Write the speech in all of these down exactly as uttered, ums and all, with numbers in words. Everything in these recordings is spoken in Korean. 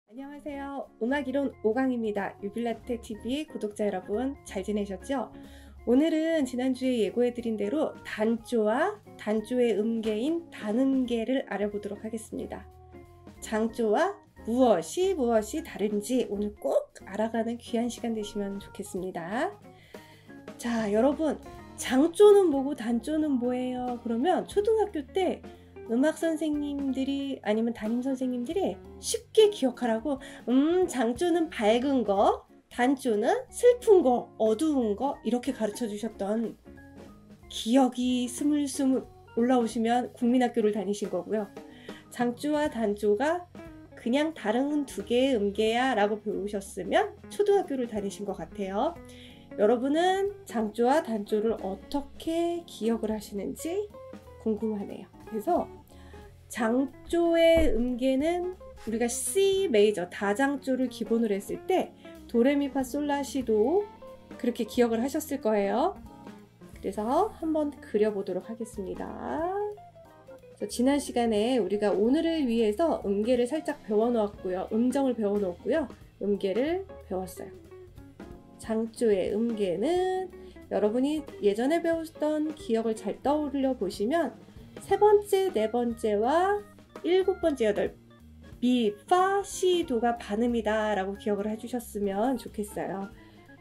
안녕하세요. 음악이론 오강입니다. 유빌라테 티비 구독자 여러분 잘 지내셨죠? 오늘은 지난주에 예고해드린 대로 단조와 단조의 음계인 단음계를 알아보도록 하겠습니다. 장조와 무엇이 무엇이 다른지 오늘 꼭 알아가는 귀한 시간 되시면 좋겠습니다. 자, 여러분, 장조는 뭐고 단조는 뭐예요? 그러면 초등학교 때 음악 선생님들이 아니면 담임 선생님들이 쉽게 기억하라고 음 장조는 밝은 거, 단조는 슬픈 거, 어두운 거 이렇게 가르쳐 주셨던 기억이 스물스물 올라오시면 국민학교를 다니신 거고요. 장조와 단조가 그냥 다른 두 개의 음계야 라고 배우셨으면 초등학교를 다니신 것 같아요. 여러분은 장조와 단조를 어떻게 기억을 하시는지 궁금하네요. 그래서 장조의 음계는 우리가 C 메이저 다장조를 기본으로 했을 때 도레미파솔라시도 그렇게 기억을 하셨을 거예요. 그래서 한번 그려보도록 하겠습니다. 지난 시간에 우리가 오늘을 위해서 음계를 살짝 배워 놓았고요. 음정을 배워 놓았고요. 음계를 배웠어요. 장조의 음계는 여러분이 예전에 배웠던 기억을 잘 떠올려 보시면 세 번째, 네 번째와 일곱 번째, 여덟 미, 파, 시, 도가 반음이다 라고 기억을 해주셨으면 좋겠어요.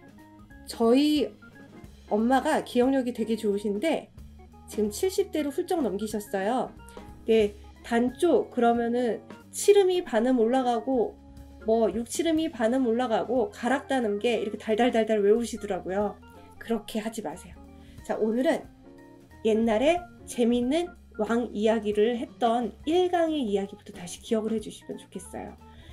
저희 엄마가 기억력이 되게 좋으신데 지금 칠십 대로 훌쩍 넘기셨어요. 네, 단조 그러면은 칠음이 반음 올라가고 뭐 육, 칠음이 반음 올라가고 가락단음계 이렇게 달달달달 외우시더라고요. 그렇게 하지 마세요. 자, 오늘은 옛날에 재밌는 왕 이야기를 했던 일 강의 이야기부터 다시 기억을 해주시면 좋겠어요.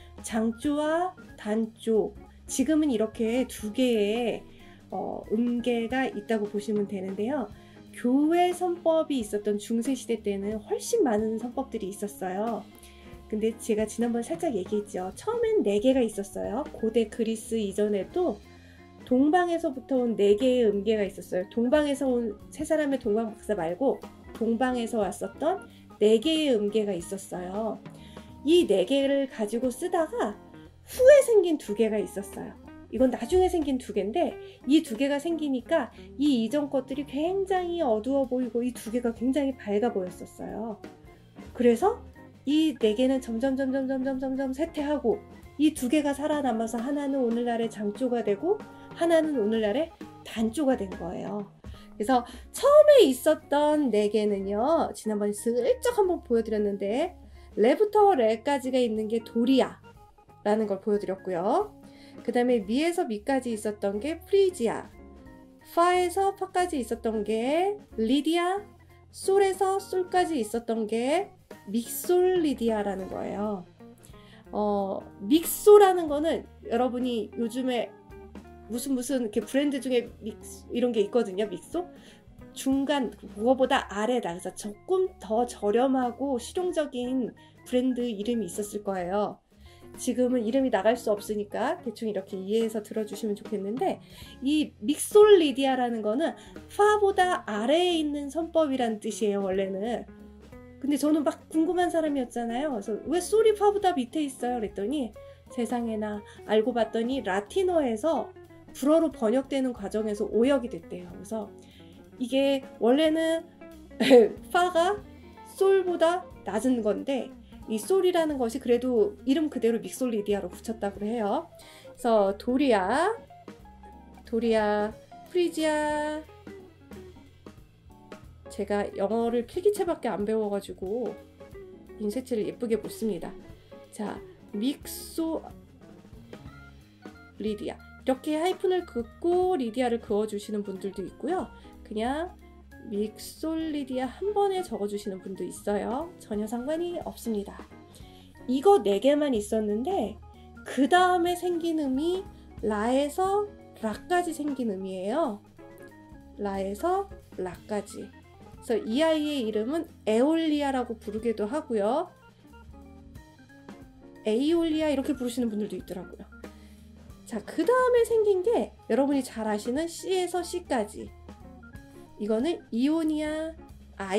장조와 단조, 지금은 이렇게 두 개의 어, 음계가 있다고 보시면 되는데요. 교회 선법이 있었던 중세시대 때는 훨씬 많은 선법들이 있었어요. 근데 제가 지난번에 살짝 얘기했죠. 처음엔 네 개가 있었어요. 고대 그리스 이전에도 동방에서부터 온 네 개의 음계가 있었어요. 동방에서 온 세 사람의 동방 박사 말고 동방에서 왔었던 네 개의 음계가 있었어요. 이 네 개를 가지고 쓰다가 후에 생긴 두 개가 있었어요. 이건 나중에 생긴 두 개인데 이 두 개가 생기니까 이 이전 것들이 굉장히 어두워 보이고 이 두 개가 굉장히 밝아 보였었어요. 그래서 이 네 개는 점점 점점 점점 점점 쇠퇴하고 이 두 개가 살아남아서 하나는 오늘날의 장조가 되고 하나는 오늘날의 단조가 된 거예요. 그래서 처음에 있었던 네 개는요. 지난번에 슬쩍 한번 보여드렸는데 레부터 레까지가 있는 게 도리아 라는 걸 보여드렸고요. 그 다음에 미에서 미까지 있었던 게 프리지아, 파에서 파까지 있었던 게 리디아, 솔에서 솔까지 있었던 게 믹솔리디아라는 거예요. 어, 믹소라는 거는 여러분이 요즘에 무슨 무슨 이렇게 브랜드 중에 믹스 이런 게 있거든요. 믹소 중간 그거보다 아래다. 그래서 조금 더 저렴하고 실용적인 브랜드 이름이 있었을 거예요. 지금은 이름이 나갈 수 없으니까 대충 이렇게 이해해서 들어주시면 좋겠는데 이 믹솔리디아라는 거는 파보다 아래에 있는 선법이란 뜻이에요. 원래는. 근데 저는 막 궁금한 사람이었잖아요. 그래서 왜 솔이 파보다 밑에 있어요? 그랬더니 세상에나 알고 봤더니 라틴어에서 불어로 번역되는 과정에서 오역이 됐대요. 그래서 이게 원래는 파가 솔보다 낮은 건데 이 솔이라는 것이 그래도 이름 그대로 믹솔리디아로 붙였다고 해요. 그래서 도리아, 도리아, 프리지아. 제가 영어를 필기체밖에 안 배워가지고 인쇄체를 예쁘게 못 씁니다. 자, 믹소 리디아 이렇게 하이픈을 긋고 리디아를 그어주시는 분들도 있고요. 그냥 믹솔리디아 한 번에 적어주시는 분도 있어요. 전혀 상관이 없습니다. 이거 네 개만 있었는데 그 다음에 생긴 음이 라에서 라까지 생긴 음이에요. 라에서 라까지. 그래서 이 아이의 이름은 에올리아라고 부르기도 하고요. 에이올리아 이렇게 부르시는 분들도 있더라고요. 자, 그 다음에 생긴 게 여러분이 잘 아시는 C에서 C까지. 이거는 이오니아,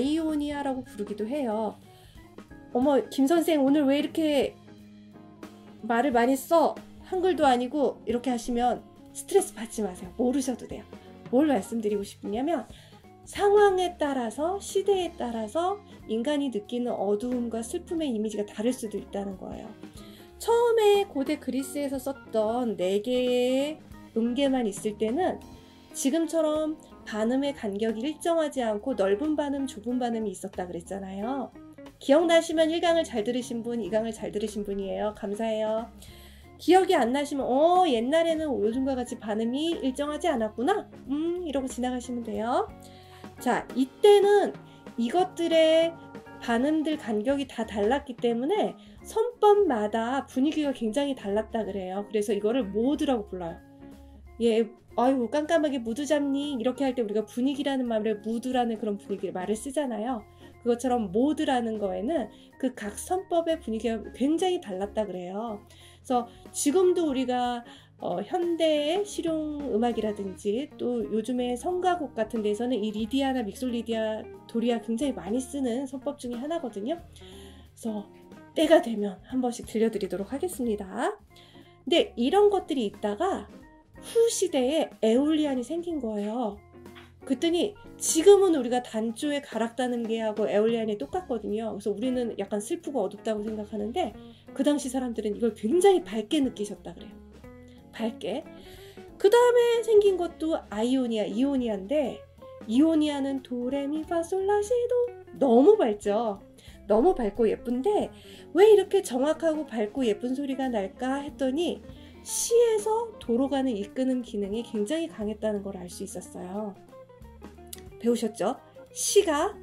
아이오니아라고 부르기도 해요. 어머, 김 선생 오늘 왜 이렇게 말을 많이 써. 한글도 아니고 이렇게 하시면 스트레스 받지 마세요. 모르셔도 돼요. 뭘 말씀드리고 싶냐면 상황에 따라서 시대에 따라서 인간이 느끼는 어두움과 슬픔의 이미지가 다를 수도 있다는 거예요. 처음에 고대 그리스에서 썼던 네 개의 음계만 있을 때는 지금처럼 반음의 간격이 일정하지 않고 넓은 반음, 좁은 반음이 있었다 그랬잖아요. 기억나시면 일 강을 잘 들으신 분, 이 강을 잘 들으신 분이에요. 감사해요. 기억이 안 나시면 어 옛날에는 요즘과 같이 반음이 일정하지 않았구나. 음 이러고 지나가시면 돼요. 자, 이때는 이것들의 반음들 간격이 다 달랐기 때문에 선법마다 분위기가 굉장히 달랐다 그래요. 그래서 이거를 모드라고 불러요. 예, 아유 깜깜하게 무드 잡니? 이렇게 할 때 우리가 분위기라는 말을 무드라는 그런 분위기를 말을 쓰잖아요. 그것처럼 모드라는 거에는 그 각 선법의 분위기가 굉장히 달랐다 그래요. 그래서 지금도 우리가 어, 현대의 실용 음악이라든지 또 요즘에 성가곡 같은 데서는 이 리디아나 믹솔리디아, 도리아 굉장히 많이 쓰는 선법 중에 하나거든요. 그래서 때가 되면 한 번씩 들려드리도록 하겠습니다. 근데 이런 것들이 있다가 후 시대에 에올리안이 생긴 거예요. 그랬더니 지금은 우리가 단조에 가락다는 게 하고 에올리안이 똑같거든요. 그래서 우리는 약간 슬프고 어둡다고 생각하는데 그 당시 사람들은 이걸 굉장히 밝게 느끼셨다 그래요. 밝게. 그 다음에 생긴 것도 아이오니아, 이오니아인데 이오니아는 도레미파솔라시도 너무 밝죠. 너무 밝고 예쁜데 왜 이렇게 정확하고 밝고 예쁜 소리가 날까 했더니 시에서 도로 가는 이끄는 기능이 굉장히 강했다는 걸 알 수 있었어요. 배우셨죠? 시가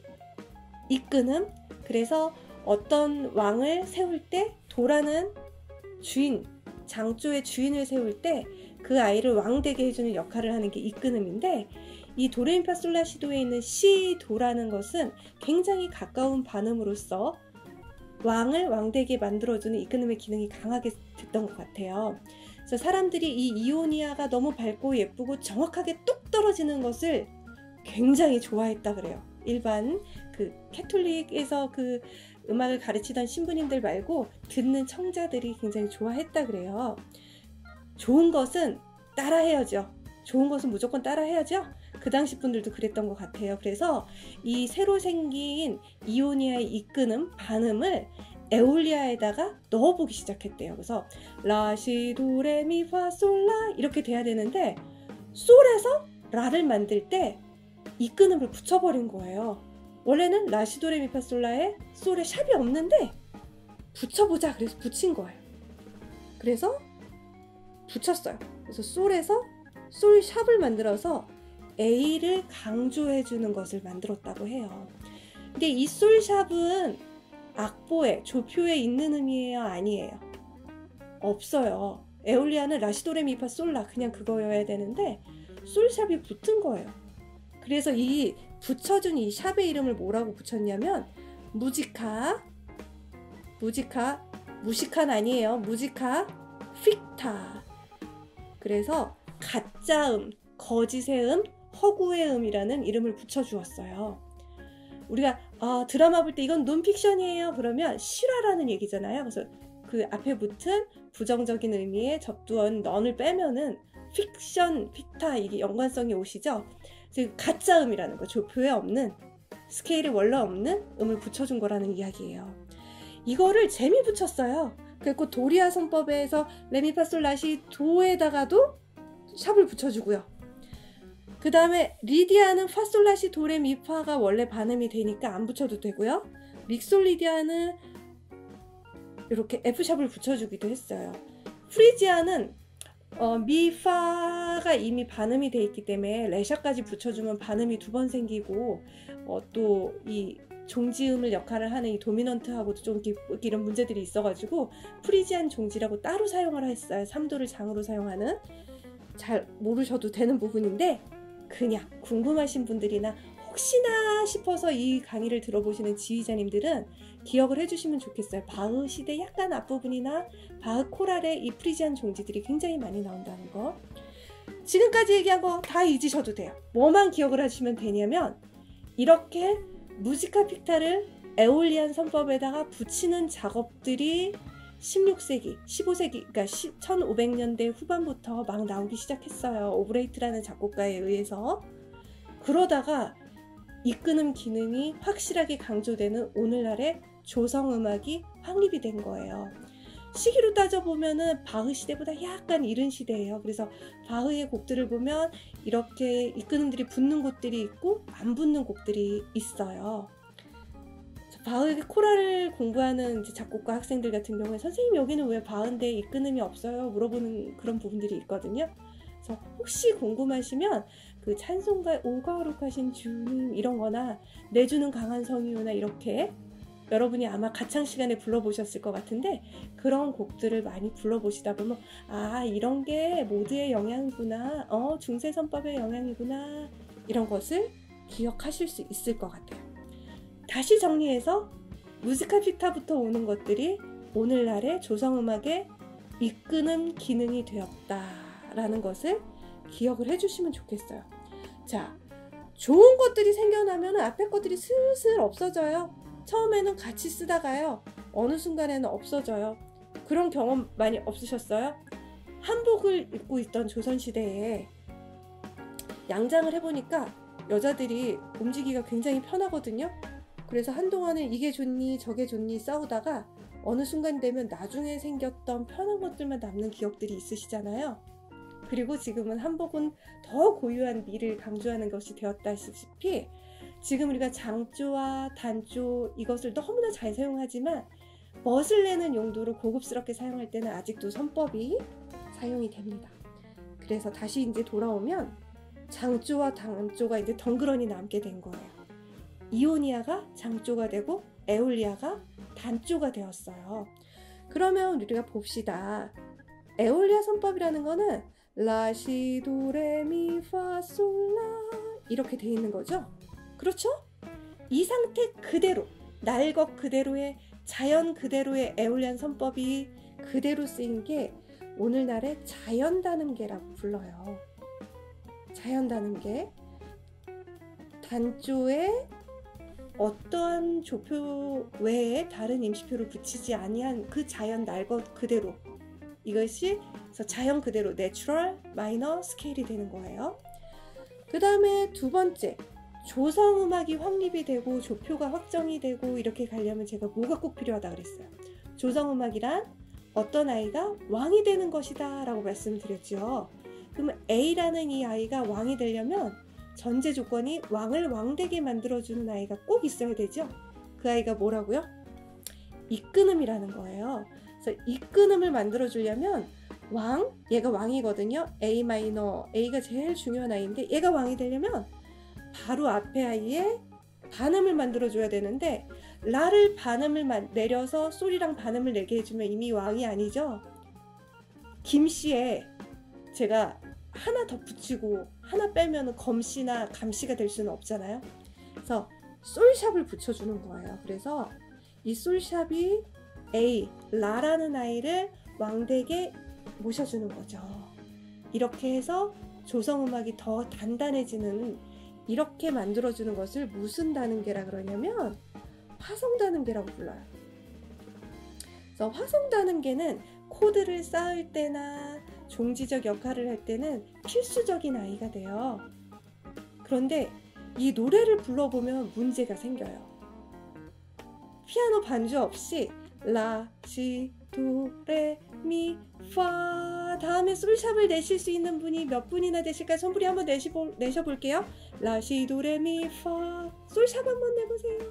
이끄는, 그래서 어떤 왕을 세울 때 도라는 주인, 장조의 주인을 세울 때 그 아이를 왕되게 해주는 역할을 하는 게 이끄음인데 이 도레미파솔라시도에 있는 시, 도라는 것은 굉장히 가까운 반음으로써 왕을 왕되게 만들어주는 이끄음의 기능이 강하게 됐던 것 같아요. 그래서 사람들이 이 이오니아가 너무 밝고 예쁘고 정확하게 뚝 떨어지는 것을 굉장히 좋아했다 그래요. 일반 그 캐톨릭에서 그 음악을 가르치던 신부님들 말고 듣는 청자들이 굉장히 좋아했다 그래요. 좋은 것은 따라해야죠. 좋은 것은 무조건 따라해야죠. 그 당시 분들도 그랬던 것 같아요. 그래서 이 새로 생긴 이오니아의 이끄는 반음을 에올리아에다가 넣어보기 시작했대요. 그래서 라시도레미파솔라 이렇게 돼야 되는데 솔에서 라를 만들 때 이끄음을 붙여버린 거예요. 원래는 라시도레미파솔라에 솔에 샵이 없는데 붙여보자 그래서 붙인 거예요. 그래서 붙였어요. 그래서 솔에서 솔 샵을 만들어서 A를 강조해주는 것을 만들었다고 해요. 근데 이 솔 샵은 악보에, 조표에 있는 의미예요? 아니에요? 없어요. 에올리아는 라시도레미파솔라 그냥 그거여야 되는데 솔 샵이 붙은 거예요. 그래서 이 붙여준 이 샵의 이름을 뭐라고 붙였냐면 무지카, 무지카, 무식한 아니에요. 무지카 픽타. 그래서 가짜음, 거짓의 음, 허구의 음이라는 이름을 붙여주었어요. 우리가 아, 드라마 볼 때 이건 논픽션이에요 그러면 실화라는 얘기잖아요. 그래서 그 앞에 붙은 부정적인 의미의 접두어인 넌을 빼면은 픽션, 픽타 이게 연관성이 오시죠. 그래서 가짜음이라는 거, 조표에 없는, 스케일에 원래 없는 음을 붙여준 거라는 이야기예요. 이거를 재미 붙였어요. 그리고 도리아 선법에서 레미파솔라시 도에다가도 샵을 붙여주고요. 그 다음에 리디아는 파솔라시 도레미파가 원래 반음이 되니까 안 붙여도 되고요. 믹솔리디아는 이렇게 F샵을 붙여주기도 했어요. 프리지아는 어, 미파가 이미 반음이 돼 있기 때문에 레샵까지 붙여주면 반음이 두 번 생기고 어, 또 이 종지음을 역할을 하는 이 도미넌트하고도 좀 이런 문제들이 있어가지고 프리지안 종지라고 따로 사용을 했어요. 삼 도를 장으로 사용하는. 잘 모르셔도 되는 부분인데 그냥 궁금하신 분들이나 혹시나 싶어서 이 강의를 들어보시는 지휘자님들은 기억을 해주시면 좋겠어요. 바흐 시대 약간 앞부분이나 바흐 코랄에 이 프리지안 종지들이 굉장히 많이 나온다는 거. 지금까지 얘기한 거 다 잊으셔도 돼요. 뭐만 기억을 하시면 되냐면 이렇게 무지카 픽타를 에올리안 선법에다가 붙이는 작업들이 십육 세기, 십오 세기, 그러니까 천오백 년대 후반부터 막 나오기 시작했어요. 오브레이트라는 작곡가에 의해서. 그러다가 이끄는 기능이 확실하게 강조되는 오늘날의 조성음악이 확립이 된 거예요. 시기로 따져보면은 바흐 시대보다 약간 이른 시대예요. 그래서 바흐의 곡들을 보면 이렇게 이끄음들이 붙는 곡들이 있고 안 붙는 곡들이 있어요. 바흐의 코랄을 공부하는 이제 작곡가 학생들 같은 경우에 선생님 여기는 왜 바흐인데 이끄음이 없어요? 물어보는 그런 부분들이 있거든요. 그래서 혹시 궁금하시면 그 찬송가의 오거룩하신 주님 이런 거나 내주는 강한 성이요나 이렇게 여러분이 아마 가창 시간에 불러보셨을 것 같은데 그런 곡들을 많이 불러보시다 보면 아 이런 게 모드의 영향이구나, 어 중세선법의 영향이구나 이런 것을 기억하실 수 있을 것 같아요. 다시 정리해서 무지카 피타부터 오는 것들이 오늘날의 조성음악의 이끄는 기능이 되었다라는 것을 기억을 해주시면 좋겠어요. 자, 좋은 것들이 생겨나면 앞에 것들이 슬슬 없어져요. 처음에는 같이 쓰다가요 어느 순간에는 없어져요. 그런 경험 많이 없으셨어요? 한복을 입고 있던 조선시대에 양장을 해보니까 여자들이 움직이기가 굉장히 편하거든요. 그래서 한동안은 이게 좋니 저게 좋니 싸우다가 어느 순간 되면 나중에 생겼던 편한 것들만 남는 기억들이 있으시잖아요. 그리고 지금은 한복은 더 고유한 미를 강조하는 것이 되었다시피 지금 우리가 장조와 단조 이것을 너무나 잘 사용하지만 멋을 내는 용도로 고급스럽게 사용할 때는 아직도 선법이 사용이 됩니다. 그래서 다시 이제 돌아오면 장조와 단조가 이제 덩그러니 남게 된 거예요. 이오니아가 장조가 되고 에올리아가 단조가 되었어요. 그러면 우리가 봅시다. 에올리아 선법이라는 거는 라시도레미파솔라 이렇게 돼 있는 거죠. 그렇죠? 이 상태 그대로 날 것 그대로의 자연 그대로의 에올리안 선법이 그대로 쓰인 게 오늘날의 자연단음계라고 불러요. 자연단음계 단조에 어떠한 조표 외에 다른 임시표를 붙이지 아니한 그 자연 날 것 그대로 이것이 자연 그대로 내추럴 마이너 스케일이 되는 거예요. 그 다음에 두 번째 조성음악이 확립이 되고 조표가 확정이 되고 이렇게 가려면 제가 뭐가 꼭 필요하다 그랬어요. 조성음악이란 어떤 아이가 왕이 되는 것이다 라고 말씀드렸죠. 그러면 A라는 이 아이가 왕이 되려면 전제 조건이 왕을 왕되게 만들어주는 아이가 꼭 있어야 되죠. 그 아이가 뭐라고요? 이끄음이라는 거예요. 그래서 이끄음을 만들어주려면 왕, 얘가 왕이거든요. A 마이너, A가 제일 중요한 아이인데 얘가 왕이 되려면 바로 앞에 아이에 반음을 만들어줘야 되는데 라를 반음을 내려서 솔이랑 반음을 내게 해주면 이미 왕이 아니죠. 김씨에 제가 하나 더 붙이고 하나 빼면 검씨나 감씨가 될 수는 없잖아요. 그래서 솔샵을 붙여주는 거예요. 그래서 이 솔샵이 A, 라라는 아이를 왕되게 모셔주는 거죠. 이렇게 해서 조성음악이 더 단단해지는 이렇게 만들어주는 것을 무슨 단음계라 그러냐면 화성단음계라고 불러요. 그래서 화성단음계는 코드를 쌓을 때나 종지적 역할을 할 때는 필수적인 아이가 돼요. 그런데 이 노래를 불러보면 문제가 생겨요. 피아노 반주 없이 라, 시, 도, 레, 미, 파 다음에 솔샵을 내실 수 있는 분이 몇 분이나 되실까요? 손부리 한번 내시보, 내셔볼게요. 라, 시, 도, 레, 미, 파 솔샵 한번 내보세요.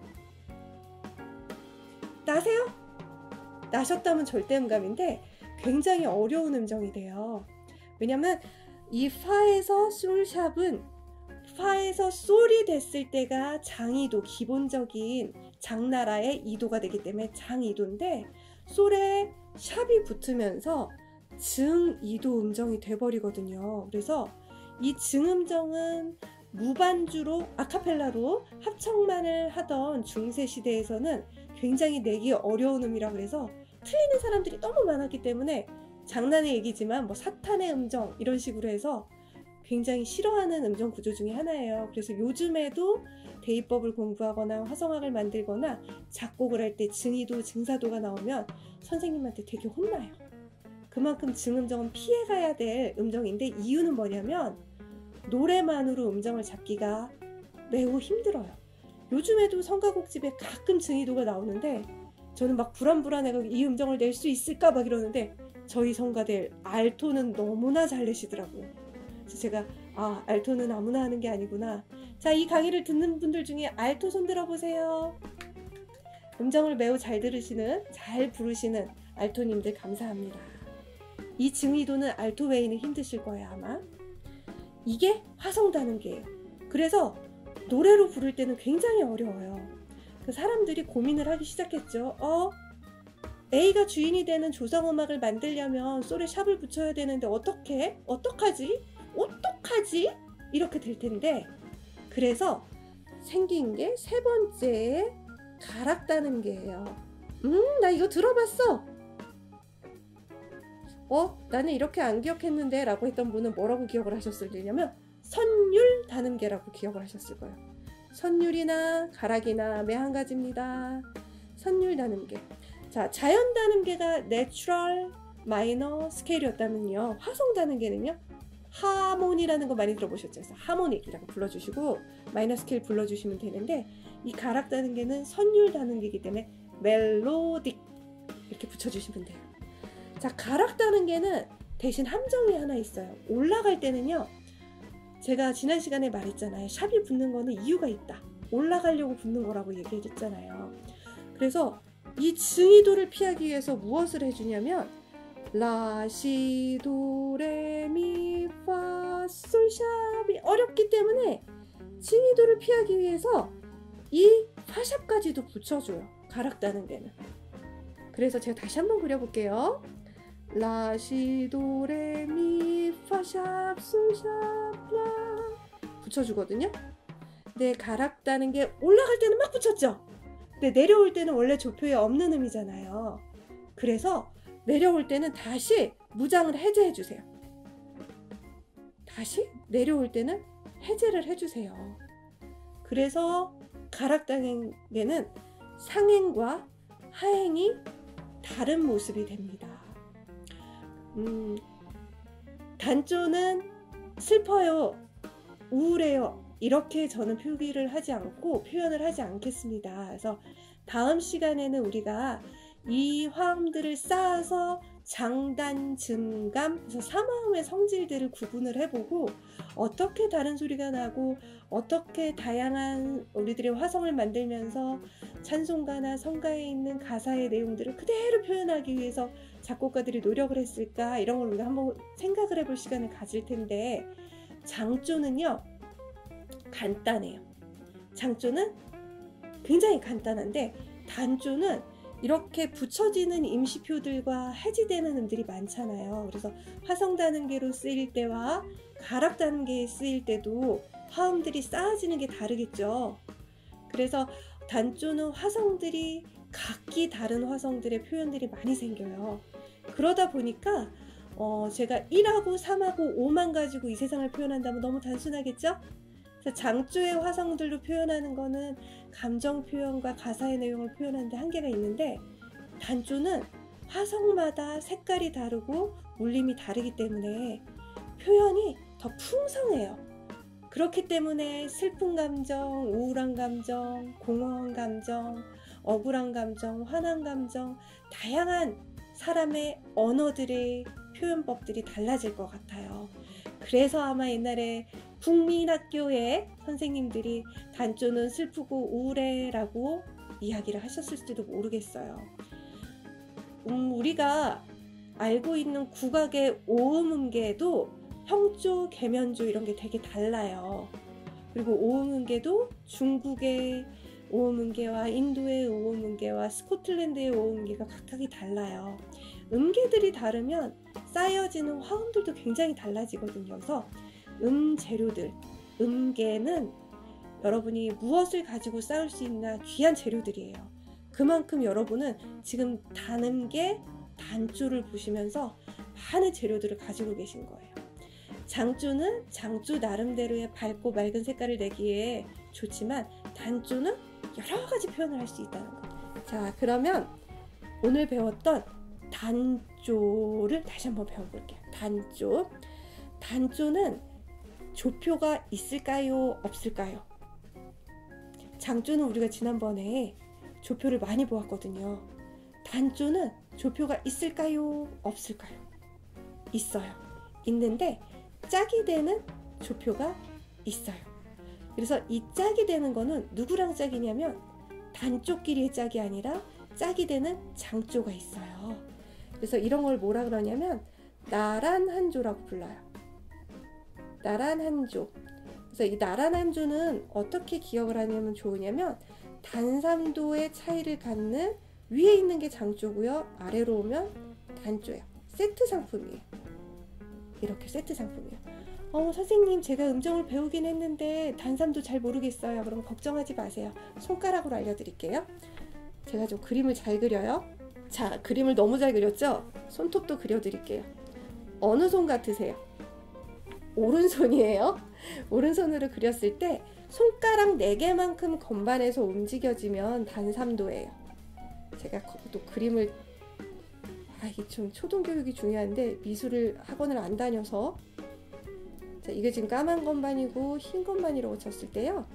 나세요? 나셨다면 절대음감인데 굉장히 어려운 음정이 돼요. 왜냐면 이 파에서 솔샵은 파에서 솔이 됐을 때가 장이도, 기본적인 장나라의 이도가 되기 때문에 장이도인데 솔에 샵이 붙으면서 증이도 음정이 돼버리거든요. 그래서 이 증음정은 무반주로 아카펠라로 합창만을 하던 중세시대에서는 굉장히 내기 어려운 음이라 그래서 틀리는 사람들이 너무 많았기 때문에 장난의 얘기지만 뭐 사탄의 음정 이런 식으로 해서 굉장히 싫어하는 음정 구조 중에 하나예요. 그래서 요즘에도 대입법을 공부하거나 화성학을 만들거나 작곡을 할 때 증이도, 증사도가 나오면 선생님한테 되게 혼나요. 그만큼 증음정은 피해가야 될 음정인데 이유는 뭐냐면 노래만으로 음정을 잡기가 매우 힘들어요. 요즘에도 성가곡집에 가끔 증이도가 나오는데 저는 막 불안불안해서 이 음정을 낼 수 있을까 막 이러는데 저희 성가들 알토는 너무나 잘 내시더라고요. 그래서 제가 아, 알토는 아무나 하는 게 아니구나. 자, 이 강의를 듣는 분들 중에 알토 손 들어보세요. 음정을 매우 잘 들으시는, 잘 부르시는 알토님들 감사합니다. 이 증이도는 알토 외에는 힘드실 거예요, 아마. 이게 화성다는게예요. 그래서 노래로 부를 때는 굉장히 어려워요. 그 사람들이 고민을 하기 시작했죠. 어? A가 주인이 되는 조성음악을 만들려면 솔에 샵을 붙여야 되는데 어떻게? 어떡하지? 어떡하지? 이렇게 될 텐데 그래서 생긴 게 세 번째 가락다는 게예요. 음, 나 이거 들어봤어. 어? 나는 이렇게 안 기억했는데 라고 했던 분은 뭐라고 기억을 하셨을려면 선율 다는게라고 기억을 하셨을 거예요. 선율이나 가락이나 매 한 가지입니다. 선율 다는게. 자, 자연 다는게가 내추럴 마이너 스케일이었다면요. 화성 다는게는요. 하모니라는 거 많이 들어보셨죠? 그래서 하모닉이라고 불러주시고 마이너 스케일 불러주시면 되는데 이 가락 다는게는 선율 다는게이기 때문에 멜로딕 이렇게 붙여주시면 돼요. 자, 가락 다는게는 대신 함정이 하나 있어요. 올라갈 때는요. 제가 지난 시간에 말했잖아요. 샵이 붙는 거는 이유가 있다. 올라가려고 붙는 거라고 얘기했잖아요. 그래서 이 증이도를 피하기 위해서 무엇을 해주냐면 라, 시, 도, 레, 미, 파, 솔, 샵이 어렵기 때문에 증이도를 피하기 위해서 이 파샵까지도 붙여줘요. 가락 다는 데는. 그래서 제가 다시 한번 그려볼게요. 라, 시, 도, 레, 미, 파, 샵, 솔, 샵, 라 붙여주거든요. 근데 가락 다는 게 올라갈 때는 막 붙였죠. 근데 내려올 때는 원래 조표에 없는 음이잖아요. 그래서 내려올 때는 다시 무장을 해제해 주세요. 다시 내려올 때는 해제를 해주세요. 그래서 가락 다는 게는 상행과 하행이 다른 모습이 됩니다. 음, 단조는 슬퍼요, 우울해요 이렇게 저는 표기를 하지 않고 표현을 하지 않겠습니다. 그래서 다음 시간에는 우리가 이 화음들을 쌓아서 장단, 증감, 그래서 삼화음의 성질들을 구분을 해보고 어떻게 다른 소리가 나고 어떻게 다양한 우리들의 화성을 만들면서 찬송가나 성가에 있는 가사의 내용들을 그대로 표현하기 위해서 작곡가들이 노력을 했을까 이런 걸 우리가 한번 생각을 해볼 시간을 가질 텐데 장조는요 간단해요. 장조는 굉장히 간단한데 단조는 이렇게 붙여지는 임시표들과 해지되는 음들이 많잖아요. 그래서 화성 다는게로 쓰일 때와 가락 다는게에 쓰일 때도 화음들이 쌓아지는 게 다르겠죠. 그래서 단조는 화성들이 각기 다른 화성들의 표현들이 많이 생겨요. 그러다 보니까 어 제가 일하고 삼하고 오만 가지고 이 세상을 표현한다면 너무 단순하겠죠? 그래서 장조의 화성들로 표현하는 거는 감정 표현과 가사의 내용을 표현하는데 한계가 있는데 단조는 화성마다 색깔이 다르고 울림이 다르기 때문에 표현이 더 풍성해요. 그렇기 때문에 슬픈 감정, 우울한 감정, 공허한 감정, 억울한 감정, 화난 감정 다양한 사람의 언어들의 표현법들이 달라질 것 같아요. 그래서 아마 옛날에 국민학교에 선생님들이 단조는 슬프고 우울해 라고 이야기를 하셨을지도 모르겠어요. 음, 우리가 알고 있는 국악의 오음음계도 형조, 계면조 이런 게 되게 달라요. 그리고 오음음계도 중국의 오음음계와 인도의 오음음계와 스코틀랜드의 오음음계가 각각이 달라요. 음계들이 다르면 쌓여지는 화음들도 굉장히 달라지거든요. 그래서 음 재료들, 음계는 여러분이 무엇을 가지고 쌓을 수 있나 귀한 재료들이에요. 그만큼 여러분은 지금 단음계, 단조를 보시면서 많은 재료들을 가지고 계신 거예요. 장조는 장조 나름대로의 밝고 맑은 색깔을 내기에 좋지만 단조는 여러 가지 표현을 할 수 있다는 거. 자, 그러면 오늘 배웠던 단조를 다시 한번 배워볼게요. 단조. 단조는 조표가 있을까요? 없을까요? 장조는 우리가 지난번에 조표를 많이 보았거든요. 단조는 조표가 있을까요? 없을까요? 있어요. 있는데 짝이 되는 조표가 있어요. 그래서 이 짝이 되는 거는 누구랑 짝이냐면 단조끼리의 짝이 아니라 짝이 되는 장조가 있어요. 그래서 이런 걸 뭐라 그러냐면 나란한조라고 불러요. 나란한조. 그래서 이 나란한조는 어떻게 기억을 하냐면 좋으냐면 단삼도의 차이를 갖는 위에 있는 게 장조고요. 아래로 오면 단조예요. 세트 상품이에요. 이렇게 세트 상품이에요. 어, 선생님 제가 음정을 배우긴 했는데 단삼도 잘 모르겠어요. 그럼 걱정하지 마세요. 손가락으로 알려드릴게요. 제가 좀 그림을 잘 그려요. 자, 그림을 너무 잘 그렸죠? 손톱도 그려드릴게요. 어느 손 같으세요? 오른손이에요. 오른손으로 그렸을 때 손가락 네 개만큼 건반에서 움직여지면 단삼도예요. 제가 또 그림을 아, 이게 좀 초등교육이 중요한데 미술을 학원을 안 다녀서 자, 이게 지금 까만 건반이고 흰 건반이라고 쳤을 때요.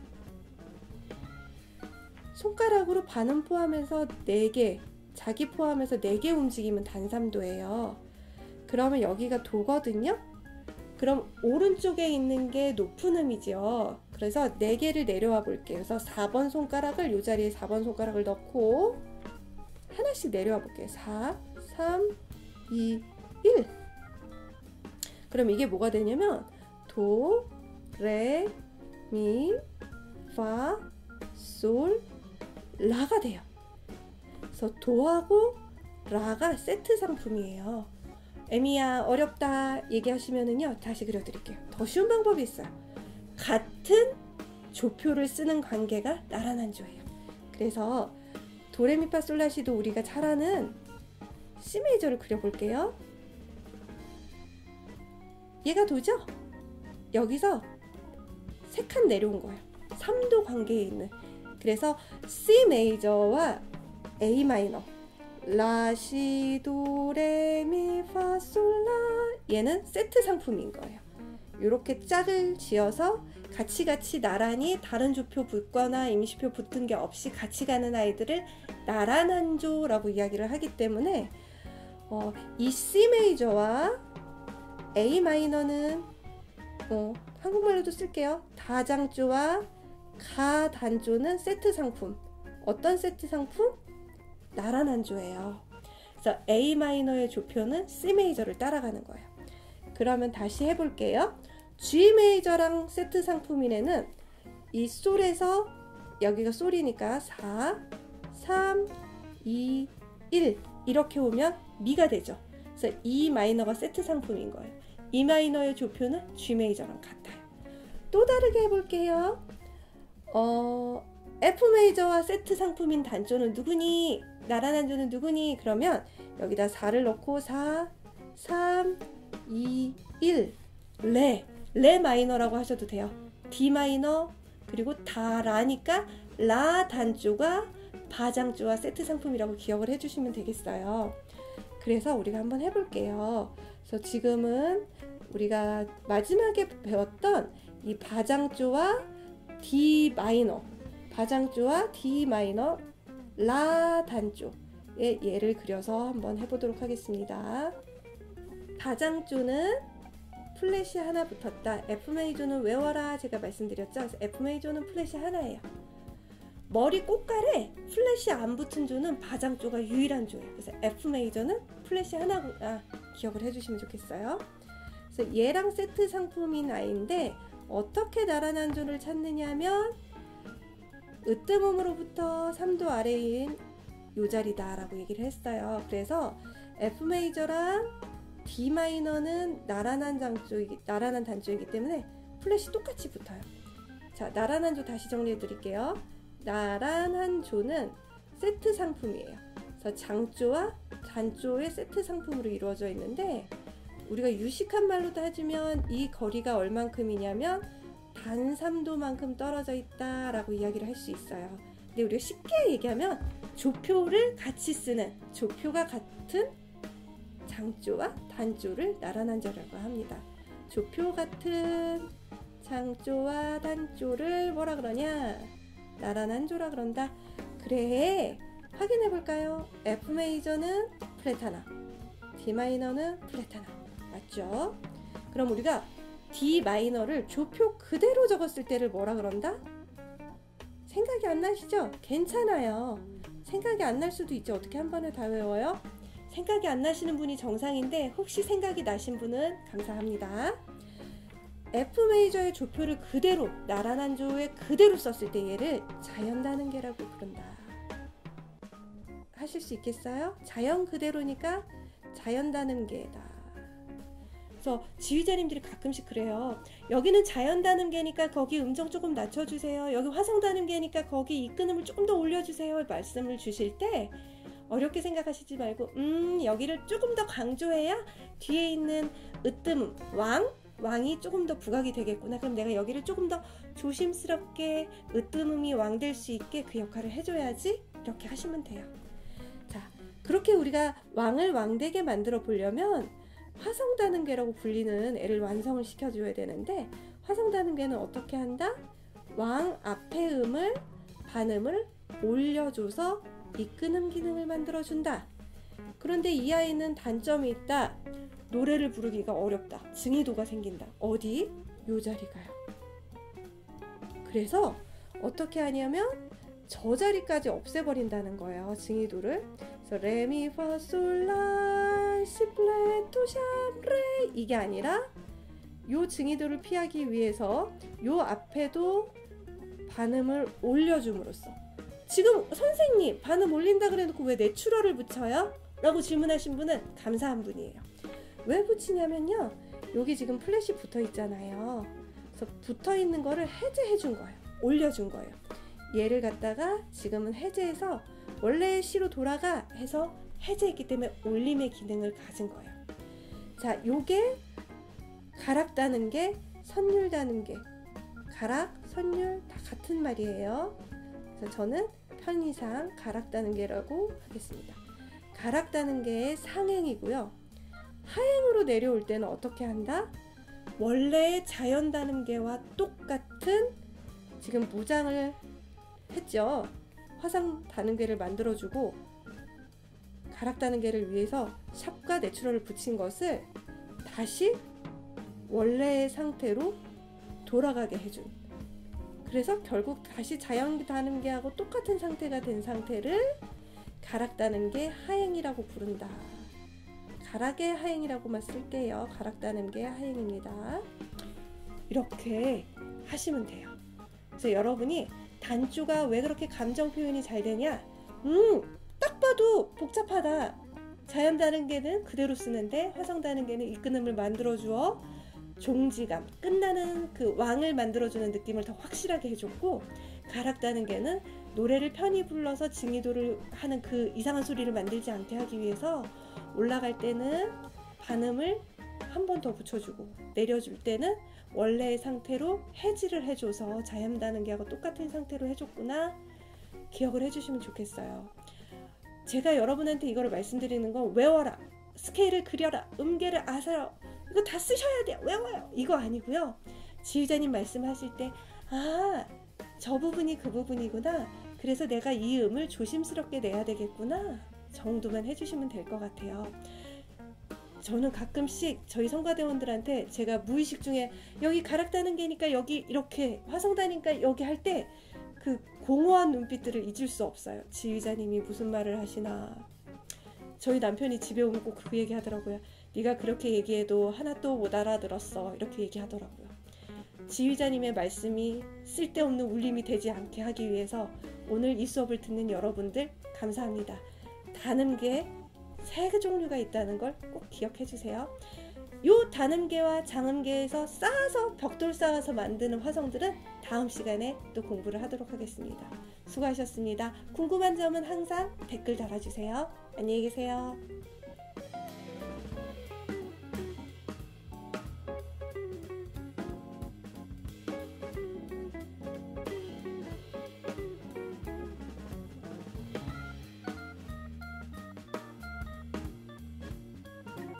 손가락으로 반음 포함해서 네 개, 자기 포함해서 네 개 움직이면 단삼도예요. 그러면 여기가 도거든요. 그럼 오른쪽에 있는 게 높은 음이죠. 그래서 네 개를 내려와 볼게요. 그래서 사 번 손가락을 이 자리에 사 번 손가락을 넣고 하나씩 내려와 볼게요. 사, 삼, 이, 일. 그럼 이게 뭐가 되냐면 도, 레, 미, 파, 솔, 라가 돼요. 그래서 도하고 라가 세트 상품이에요. 에미야 어렵다 얘기하시면은요 다시 그려드릴게요. 더 쉬운 방법이 있어요. 같은 조표를 쓰는 관계가 나란한조예요. 그래서 도레미파솔라시도 우리가 잘 아는 C 메이저를 그려볼게요. 얘가 도죠? 여기서 세 칸 내려온 거예요. 삼도 관계에 있는. 그래서 C 메이저와 A 마이너, 라, 시, 도, 레, 미, 파, 솔, 라 얘는 세트 상품인 거예요. 이렇게 짝을 지어서 같이 같이 나란히 다른 조표 붙거나 임시표 붙은 게 없이 같이 가는 아이들을 나란한조라고 이야기를 하기 때문에 어, 이 C 메이저와 A 마이너는 어, 한국말로도 쓸게요. 다장조와 가단조는 세트 상품. 어떤 세트 상품? 나란한조예요. 그래서 A 마이너의 조표는 C 메이저를 따라가는 거예요. 그러면 다시 해볼게요. G 메이저랑 세트 상품인 애는 이 솔에서 여기가 솔이니까 사, 삼, 이, 일 이렇게 오면 미가 되죠. 그래서 E 마이너가 세트 상품인 거예요. E 마이너의 조표는 G 메이저랑 같아요. 또 다르게 해볼게요. 어, F 메이저와 세트 상품인 단조는 누구니? 나란한조는 누구니? 그러면 여기다 사를 넣고 사, 삼, 이, 일 레, 레 마이너라고 하셔도 돼요. D 마이너 그리고 다 라니까 라 단조가 바장조와 세트 상품이라고 기억을 해주시면 되겠어요. 그래서 우리가 한번 해볼게요. 그래서 지금은 우리가 마지막에 배웠던 이 바장조와 D 마이너, 바장조와 D 마이너, 라 단조의 예를 그려서 한번 해보도록 하겠습니다. 바장조는 플랫이 하나 붙었다. F 메이저는 외워라 제가 말씀드렸죠. 그래서 F 메이저는 플랫이 하나예요. 머리 꽃갈에 플랫이 안 붙은 조는 바장조가 유일한 조예요. 그래서 F 메이저는 플랫이 하나구나 기억을 해주시면 좋겠어요. 그래서 얘랑 세트 상품인 아이인데 어떻게 나란한 조를 찾느냐면 으뜸음으로부터 삼도 아래인 요 자리다 라고 얘기를 했어요. 그래서 F 메이저랑 D 마이너는 나란한 장조이기, 나란한 단조이기 때문에 플랫이 똑같이 붙어요. 자, 나란한 조 다시 정리해 드릴게요. 나란한 조는 세트 상품이에요. 그래서 장조와 단조의 세트 상품으로 이루어져 있는데 우리가 유식한 말로 따지면 이 거리가 얼만큼이냐면 단 삼 도만큼 떨어져 있다라고 이야기를 할 수 있어요. 근데 우리가 쉽게 얘기하면 조표를 같이 쓰는, 조표가 같은 장조와 단조를 나란한조라고 합니다. 조표 같은 장조와 단조를 뭐라 그러냐? 나란한조라 그런다. 그래, 확인해 볼까요? F 메이저는 플랫 하나, D 마이너는 플랫 하나. 맞죠? 그럼 우리가 D 마이너를 조표 그대로 적었을 때를 뭐라 그런다? 생각이 안 나시죠? 괜찮아요. 생각이 안 날 수도 있죠. 어떻게 한 번에 다 외워요? 생각이 안 나시는 분이 정상인데 혹시 생각이 나신 분은 감사합니다. F 메이저의 조표를 그대로 나란한 조에 그대로 썼을 때 얘를 자연단음계라고 부른다. 하실 수 있겠어요? 자연 그대로니까 자연단음계다. 그래서 지휘자님들이 가끔씩 그래요. 여기는 자연단음계니까 거기 음정 조금 낮춰주세요. 여기 화성단음계니까 거기 이끈음을 조금 더 올려주세요. 말씀을 주실 때 어렵게 생각하시지 말고 음 여기를 조금 더 강조해야 뒤에 있는 으뜸음 왕 왕이 조금 더 부각이 되겠구나. 그럼 내가 여기를 조금 더 조심스럽게 으뜸음이 왕될 수 있게 그 역할을 해줘야지. 이렇게 하시면 돼요. 자, 그렇게 우리가 왕을 왕되게 만들어 보려면 화성단음계라고 불리는 애를 완성을 시켜줘야 되는데, 화성단음계는 어떻게 한다? 왕 앞에 음을 반음을 올려줘서 이끈음 기능을 만들어준다. 그런데 이 아이는 단점이 있다. 노래를 부르기가 어렵다. 증이도가 생긴다. 어디? 요 자리가요. 그래서 어떻게 하냐면 저 자리까지 없애버린다는 거예요. 증이도를. 그래서 레미 파 솔 라 시 플랫 도 샵 레 이게 아니라 요 증이도를 피하기 위해서 요 앞에도 반음을 올려줌으로써, 지금 선생님 반음 올린다 그래놓고 왜 내추럴을 붙여요? 라고 질문하신 분은 감사한 분이에요. 왜 붙이냐면요, 여기 지금 플랫이 붙어 있잖아요. 그래서 붙어 있는 거를 해제해 준 거예요. 올려준 거예요. 얘를 갖다가 지금은 해제해서 원래의 시로 돌아가 해서 해제했기 때문에 올림의 기능을 가진 거예요. 자, 요게 가락단음계, 선율단음계, 가락, 선율 다 같은 말이에요. 그래서 저는 편의상 가락단음계라고 하겠습니다. 가락단음계의 상행이고요. 하행으로 내려올 때는 어떻게 한다? 원래의 자연단음계와 똑같은, 지금 무장을 했죠. 화상단음계를 만들어주고 가락단음계를 위해서 샵과 내추럴을 붙인 것을 다시 원래의 상태로 돌아가게 해준, 그래서 결국 다시 자연단음계하고 똑같은 상태가 된 상태를 가락단음계 하행이라고 부른다. 가락의 하행이라고만 쓸게요. 가락단음계 하행입니다. 이렇게 하시면 돼요. 그래서 여러분이 단조가 왜 그렇게 감정 표현이 잘 되냐? 음, 딱 봐도 복잡하다. 자연단음계는 그대로 쓰는데 화성단음계는 이끈음을 만들어주어 종지감, 끝나는 그 왕을 만들어주는 느낌을 더 확실하게 해줬고, 가락단음계는 노래를 편히 불러서 증이도를 하는 그 이상한 소리를 만들지 않게 하기 위해서 올라갈 때는 반음을 한 번 더 붙여주고 내려줄 때는 원래의 상태로 해지를 해줘서 자연단음계하고 똑같은 상태로 해줬구나. 기억을 해주시면 좋겠어요. 제가 여러분한테 이거를 말씀드리는 건 외워라, 스케일을 그려라, 음계를 아세요, 이거 다 쓰셔야 돼요, 외워요, 이거 아니고요. 지휘자님 말씀하실 때 아, 저 부분이 그 부분이구나, 그래서 내가 이 음을 조심스럽게 내야 되겠구나 정도만 해주시면 될 것 같아요. 저는 가끔씩 저희 성가대원들한테 제가 무의식 중에 여기 가락단음계니까 여기 이렇게, 화성단이니까 여기 할 때 그 공허한 눈빛들을 잊을 수 없어요. 지휘자님이 무슨 말을 하시나. 저희 남편이 집에 오면 꼭 그 얘기 하더라고요. 네가 그렇게 얘기해도 하나도 못 알아들었어, 이렇게 얘기하더라고요. 지휘자님의 말씀이 쓸데없는 울림이 되지 않게 하기 위해서 오늘 이 수업을 듣는 여러분들 감사합니다. 단음계 세 개 종류가 있다는 걸 꼭 기억해 주세요. 요 단음계와 장음계에서 쌓아서 벽돌 쌓아서 만드는 화성들은 다음 시간에 또 공부를 하도록 하겠습니다. 수고하셨습니다. 궁금한 점은 항상 댓글 달아주세요. 안녕히 계세요.